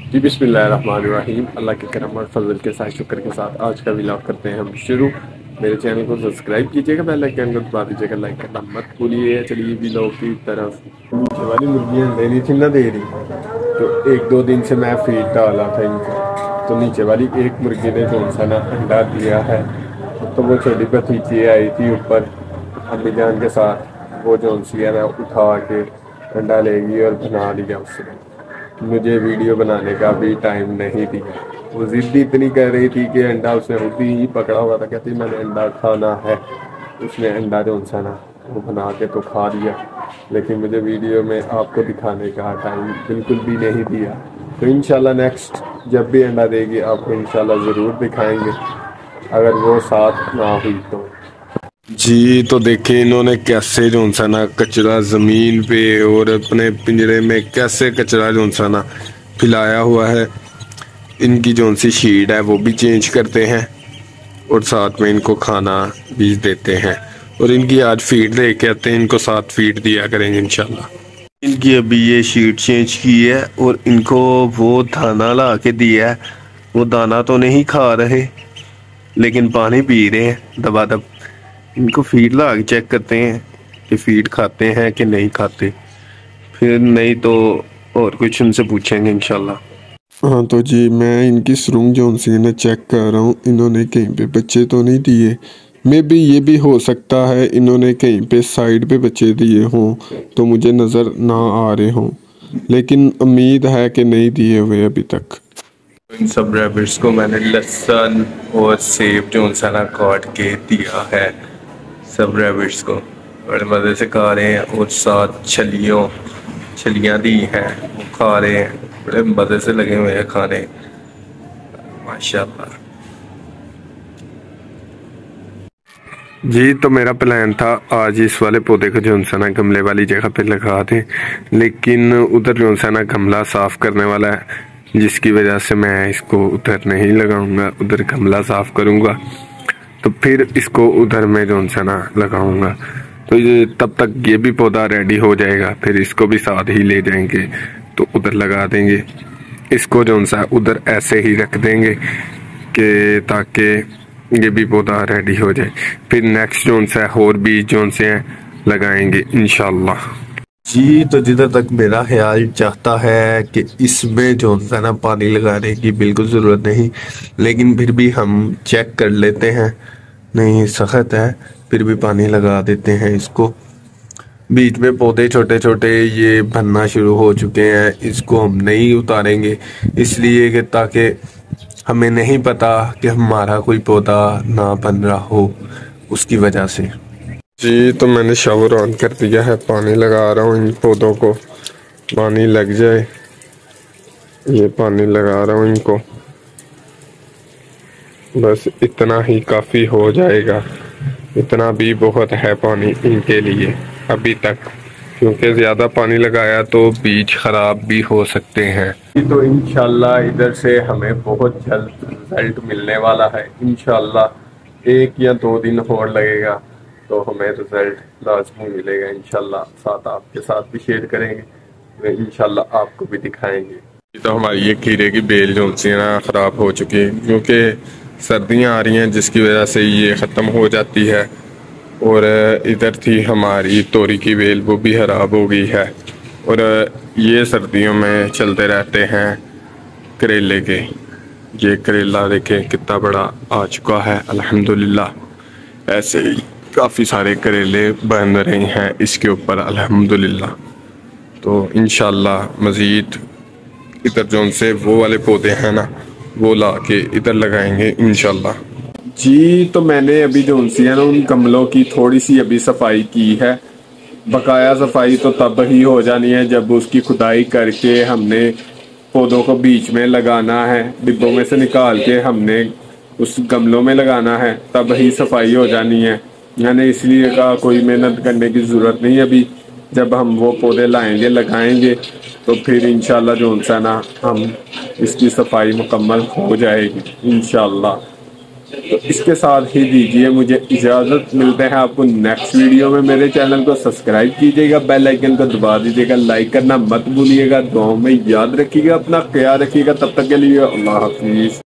जी बिस्मिल्लाहिर्रहमानिर्रहीम। अल्लाह के करम और फजल के साथ शुक्र के साथ आज का व्लॉग करते हैं हम शुरू। मेरे चैनल को सब्सक्राइब कीजिएगा, बेल आइकन को दबा दीजिएगा, लाइक करना मत भूलिए। चलिए व्लॉग की तरफ। नीचे वाली मुर्गियाँ लेनी थी ना, दे रही तो एक दो दिन से मैं फीड डाला था इनको। तो नीचे वाली एक मुर्गी ने कौन सा ना अंडा दिया है। तो वो छोटी भतीजी आई थी ऊपर अम्मी जान के साथ, वो जो सी है ना उठा के अंडा लेगी और बना लिया उसने। मुझे वीडियो बनाने का भी टाइम नहीं दिया। वो जिद्दी इतनी कर रही थी कि अंडा उसने खुद ही पकड़ा हुआ था, कहती मैंने अंडा खाना है। उसने अंडा जो सा ना वो बना के तो खा लिया, लेकिन मुझे वीडियो में आपको दिखाने का टाइम बिल्कुल भी नहीं दिया। तो इंशाल्लाह नेक्स्ट जब भी अंडा देगी आपको इंशाल्लाह ज़रूर दिखाएंगे, अगर वो साथ ना हुई तो। जी तो देखिए इन्होंने कैसे जो सा ना कचरा ज़मीन पे और अपने पिंजरे में कैसे कचरा जो सा ना फैलाया हुआ है। इनकी जो सी शीट है वो भी चेंज करते हैं और साथ में इनको खाना भी देते हैं। और इनकी आज फीड लेके आते हैं, इनको 7 फीड दिया करेंगे इंशाल्लाह। इनकी अभी ये शीट चेंज की है और इनको वो दाना ला के दिया है। वो दाना तो नहीं खा रहे लेकिन पानी पी रहे हैं दबादब। इनको फीड ला के चेक करते हैं कि फीड खाते हैं कि नहीं खाते, फिर नहीं तो और कुछ उनसे पूछेंगे इंशाल्लाह। हाँ तो जी मैं इनकी सुरंग जो सी ने चेक कर रहा हूँ, इन्होंने कहीं पे बच्चे तो नहीं दिए। मे भी ये भी हो सकता है इन्होंने कहीं पे साइड पे बच्चे दिए हों तो मुझे नज़र ना आ रहे हों, लेकिन उम्मीद है कि नहीं दिए हुए अभी तक। इन सब रैबिट्स को मैंने लहसुन और सेब जो सा ना काट के दिया है। सब रैबिट्स को बड़े मज़े से खा रहे हैं और साथ छलियाँ दी हैं वो खा रहे हैं। बड़े मज़े से लगे हुए हैं खाने, माशाल्लाह। जी तो मेरा प्लान था आज इस वाले पौधे को जो सा ना गमले वाली जगह पे लगा दें, लेकिन उधर जो सा ना गमला साफ़ करने वाला है, जिसकी वजह से मैं इसको उधर नहीं लगाऊंगा। उधर गमला साफ़ करूंगा तो फिर इसको उधर में जो सा ना लगाऊंगा। तो ये तब तक ये भी पौधा रेडी हो जाएगा, फिर इसको भी साथ ही ले जाएंगे तो उधर लगा देंगे। इसको जो सा उधर ऐसे ही रख देंगे कि ताकि ये भी पौधा रेडी हो जाए। फिर नेक्स्ट जो सा और बीज जो से हैं लगाएंगे इंशाल्लाह। जी तो जिधर तक मेरा ख्याल चाहता है कि इसमें जो है ना पानी लगाने की बिल्कुल ज़रूरत नहीं, लेकिन फिर भी हम चेक कर लेते हैं। नहीं सख्त है फिर भी पानी लगा देते हैं इसको। बीच में पौधे छोटे छोटे ये बनना शुरू हो चुके हैं, इसको हम नहीं उतारेंगे इसलिए कि ताकि हमें नहीं पता कि हमारा कोई पौधा ना बन रहा हो, उसकी वजह से। जी तो मैंने शावर ऑन कर दिया है, पानी लगा रहा हूँ इन पौधों को, पानी लग जाए। ये पानी लगा रहा हूँ इनको, बस इतना ही काफ़ी हो जाएगा। इतना भी बहुत है पानी इनके लिए अभी तक, क्योंकि ज़्यादा पानी लगाया तो बीज ख़राब भी हो सकते हैं। तो इंशाल्लाह इधर से हमें बहुत जल्द रिजल्ट मिलने वाला है। इंशाल्लाह 1 या 2 दिन और लगेगा तो हमें रिजल्ट लाजमी मिलेगा इंशाल्लाह। साथ आपके साथ भी शेयर करेंगे, तो इंशाल्लाह आपको भी दिखाएंगे। तो हमारी ये खीरे की बेल जो सी ना ख़राब हो चुकी है, क्योंकि सर्दियाँ आ रही हैं जिसकी वजह से ये ख़त्म हो जाती है। और इधर थी हमारी तोरी की बेल, वो भी ख़राब हो गई है। और ये सर्दियों में चलते रहते हैं करेले के। ये करेला देखें कितना बड़ा आ चुका है अल्हम्दुलिल्लाह। ऐसे ही काफ़ी सारे करेले बन रहे हैं इसके ऊपर अल्हम्दुलिल्लाह। तो इंशाल्लाह मज़ीद इधर जो से वो वाले पौधे हैं ना वो ला के इधर लगाएंगे इंशाल्लाह। जी तो मैंने अभी जो सी है ना उन गमलों की थोड़ी सी अभी सफाई की है। बकाया सफाई तो तब ही हो जानी है जब उसकी खुदाई करके हमने पौधों को बीच में लगाना है, डिब्बों में से निकाल के हमने उस गमलों में लगाना है, तब ही सफाई हो जानी है। मैंने इसलिए कहा कोई मेहनत करने की ज़रूरत नहीं अभी, जब हम वो पौधे लाएंगे लगाएंगे तो फिर इंशाल्लाह जो सा ना हम इसकी सफाई मुकम्मल हो जाएगी इंशाल्लाह। तो इसके साथ ही दीजिए मुझे इजाजत। मिलते हैं आपको नेक्स्ट वीडियो में। मेरे चैनल को सब्सक्राइब कीजिएगा, बेल आइकन को दबा दीजिएगा, लाइक करना मत भूलिएगा, दुआओं में याद रखिएगा, अपना ख्याल रखिएगा। तब तक के लिए अल्लाह हाफिज।